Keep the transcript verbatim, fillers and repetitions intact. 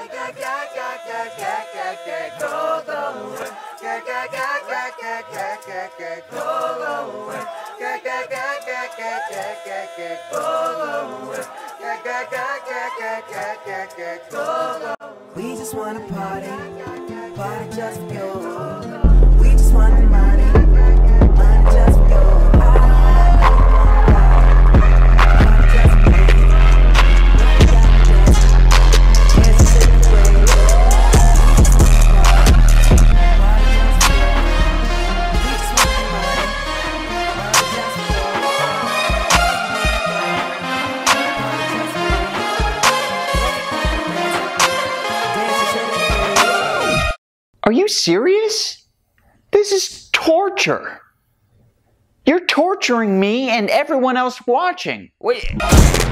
We just wanna party, party just for you. We just want the money, money just for you. Are you serious? This is torture. You're torturing me and everyone else watching. Wait.